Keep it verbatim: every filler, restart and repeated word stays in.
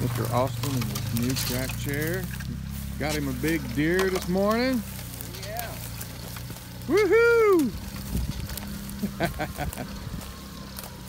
Mister Austin in his new track chair. Got him a big deer this morning. Yeah. Woohoo!